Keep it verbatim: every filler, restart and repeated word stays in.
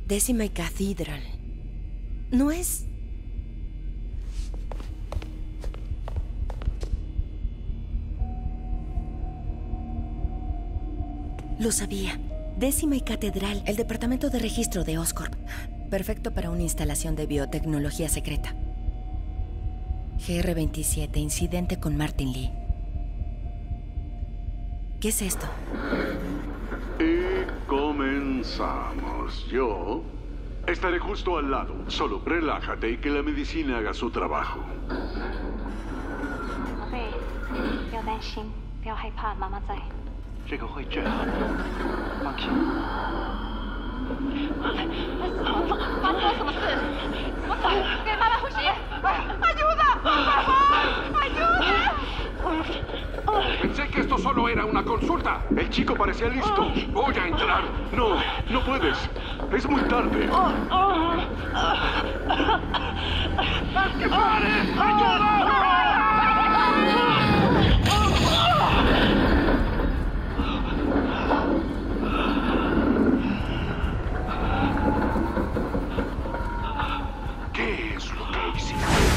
Décima y Cathedral. ¿No es...? Lo sabía. Décima y Catedral, el departamento de registro de Oscorp. Perfecto para una instalación de biotecnología secreta. G R veintisiete, incidente con Martin Lee. ¿Qué es esto? Y comenzamos. Yo estaré justo al lado. Solo relájate y que la medicina haga su trabajo. 宝贝，不要担心，不要害怕，妈妈在。 这个会治好的，放心。 发生了什么事？我走，给妈妈呼吸。ayuda, por favor, ayuda. Pensé que esto solo era una consulta. El chico parecía listo. Voy a entrar. No, no puedes. Es muy tarde. ¡Que pare! ¡Ayuda! ¿Qué es lo que hiciste?